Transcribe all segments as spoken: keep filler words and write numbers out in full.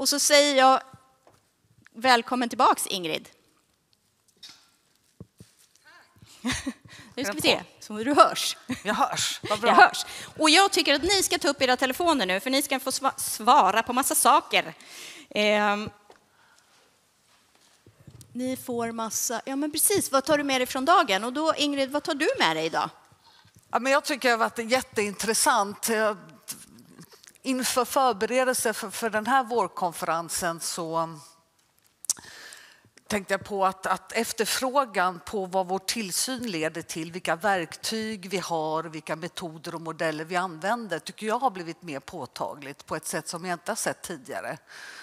Och så säger jag välkommen tillbaks, Ingrid. Nu ska vi se, så du hörs. Jag hörs, vad bra. Jag hörs. Och jag tycker att ni ska ta upp era telefoner nu, för ni ska få svara på massa saker. Eh, ni får massa, ja men precis, vad tar du med dig från dagen? Och då, Ingrid, vad tar du med dig idag? Ja, men jag tycker det har varit jätteintressant. Inför förberedelse för, för den här vårkonferensen så tänkte jag på att, att efterfrågan på vad vår tillsyn leder till, vilka verktyg vi har, vilka metoder och modeller vi använder, tycker jag har blivit mer påtagligt på ett sätt som jag inte har sett tidigare.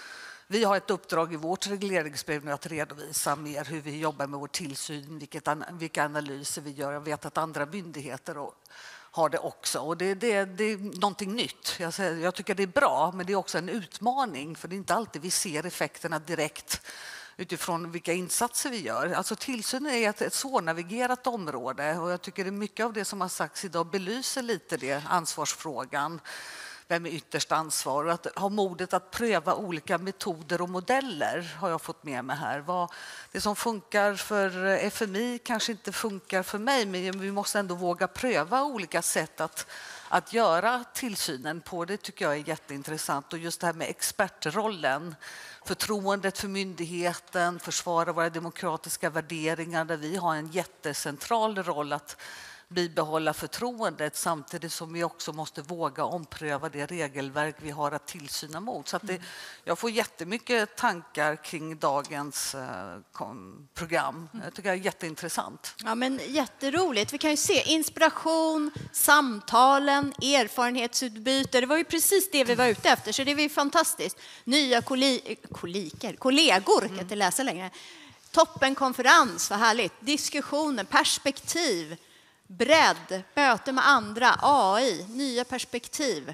Vi har ett uppdrag i vårt regleringsbrev nu att redovisa mer hur vi jobbar med vår tillsyn, vilket, vilka analyser vi gör. Jag vet att andra myndigheter har det också. Och det, det, det är någonting nytt. Jag, säger, jag tycker det är bra, men det är också en utmaning. För det är inte alltid vi ser effekterna direkt utifrån vilka insatser vi gör. Alltså tillsynen är ett, ett svårnavigerat område. Och jag tycker det är mycket av det som har sagts idag belyser lite det, ansvarsfrågan. Vem är ytterst ansvar? Att ha modet att pröva olika metoder och modeller har jag fått med mig här. Vad, det som funkar för F M I kanske inte funkar för mig, men vi måste ändå våga pröva olika sätt att, att göra tillsynen på. Det tycker jag är jätteintressant. Och just det här med expertrollen, förtroendet för myndigheten, försvara våra demokratiska värderingar där vi har en jättecentral roll att bibehålla förtroendet samtidigt som vi också måste våga ompröva det regelverk vi har att tillsyna mot. Så att det, jag får jättemycket tankar kring dagens eh, program. Jag tycker det är jätteintressant. Ja, men jätteroligt. Vi kan ju se inspiration, samtalen, erfarenhetsutbyte. Det var ju precis det vi var ute efter, så det är ju fantastiskt. Nya kolli- kolliker, kollegor, kan jag inte läsa längre. Toppenkonferens, vad härligt. Diskussioner, perspektiv. Bredd, möte med andra, A I, nya perspektiv.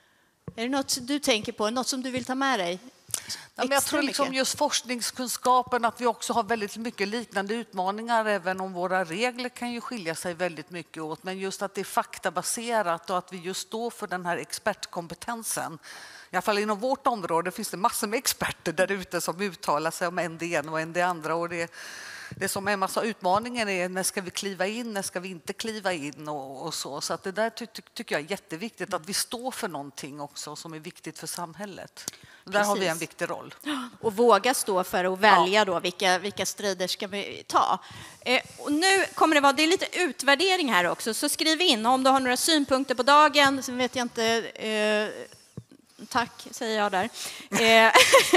Är det något du tänker på, något som du vill ta med dig? Ja, men jag tror liksom just forskningskunskapen, att vi också har väldigt mycket liknande utmaningar, även om våra regler kan ju skilja sig väldigt mycket åt. Men just att det är faktabaserat och att vi just står för den här expertkompetensen. I alla fall inom vårt område finns det massor med experter där ute som uttalar sig om en det ena och en det andra. Och det Det som är en massa utmaningar är när ska vi kliva in, när ska vi inte kliva in och, och så. Så att det där ty, ty, tycker jag är jätteviktigt, att vi står för någonting också som är viktigt för samhället. Och där har vi en viktig roll. Och våga stå för och välja då vilka, vilka strider ska vi ta. Eh, och nu kommer det vara, det är lite utvärdering här också, så skriv in om du har några synpunkter på dagen. Så vet jag inte... Eh, Tack, säger jag där. Eh,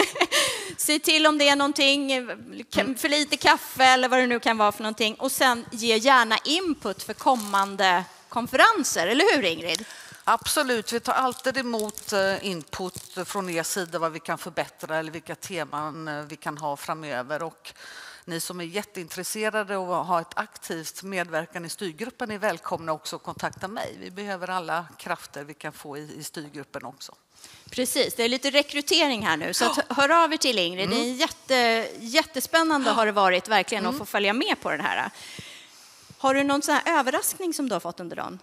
se till om det är någonting, för lite kaffe eller vad det nu kan vara för någonting. Och sen ge gärna input för kommande konferenser, eller hur Ingrid? Absolut, vi tar alltid emot input från er sida vad vi kan förbättra eller vilka teman vi kan ha framöver. Och ni som är jätteintresserade och har ett aktivt medverkan i styrgruppen är välkomna också att kontakta mig. Vi behöver alla krafter vi kan få i, i styrgruppen också. Precis, det är lite rekrytering här nu, så att hör av er till Ingrid. Mm. Det är jätte, jättespännande har det varit verkligen mm. att få följa med på det här. Har du någon sån här överraskning som du har fått under dagen?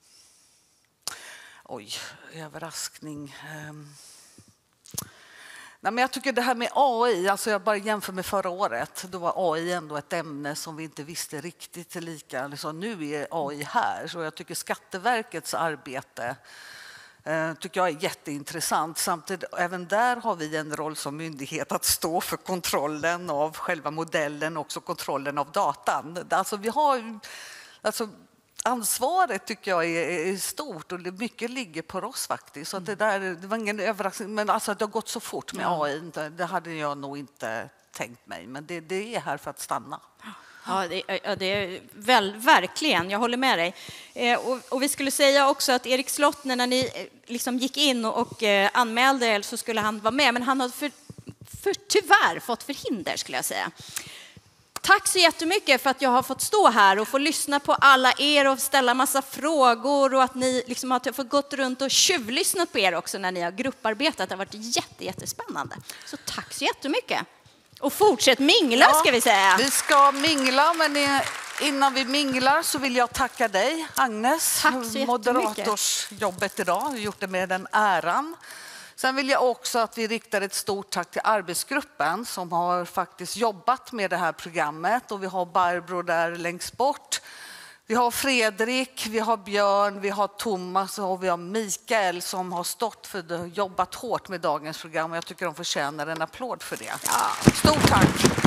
Oj, överraskning. Um... Nej, men jag tycker det här med A I, alltså jag bara jämför med förra året, då var A I ändå ett ämne som vi inte visste riktigt lika. Alltså, nu är A I här, så jag tycker Skatteverkets arbete eh, tycker jag är jätteintressant. Samtidigt, även där har vi en roll som myndighet att stå för kontrollen av själva modellen och också kontrollen av datan. Alltså vi har... Alltså, ansvaret tycker jag är, är stort och det mycket ligger på oss faktiskt. Så att det, där, det var ingen överraskning, men alltså att det har gått så fort med A I, det hade jag nog inte tänkt mig. Men det, det är här för att stanna. Ja, det, ja, det är väl, verkligen, jag håller med dig. Eh, och, och vi skulle säga också att Erik Slottner, när ni eh, liksom gick in och, och eh, anmälde er så skulle han vara med, men han har för, för, tyvärr fått förhinder skulle jag säga. Tack så jättemycket för att jag har fått stå här och få lyssna på alla er och ställa massa frågor, och att ni liksom har fått gått runt och tjuvlyssnat på er också när ni har grupparbetat. Det har varit jätte, jättespännande. Så tack så jättemycket. Och fortsätt mingla, ja, ska vi säga. Vi ska mingla, men innan vi minglar så vill jag tacka dig, Agnes. Tack så jättemycket. Moderatorsjobbet idag. Du har gjort det med den äran. Sen vill jag också att vi riktar ett stort tack till arbetsgruppen som har faktiskt jobbat med det här programmet. Och vi har Barbro där längst bort. Vi har Fredrik, vi har Björn, vi har Thomas och vi har Mikael som har stått för det, jobbat hårt med dagens program. Och jag tycker de förtjänar en applåd för det. Ja. Stort tack!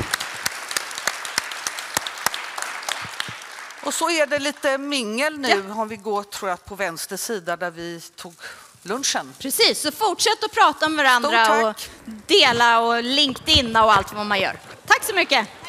Och så är det lite mingel nu, ja. Om vi går tror jag, på vänster sida där vi tog lunchen. Precis, så fortsätt att prata med varandra och dela och LinkedIn och allt vad man gör. Tack så mycket!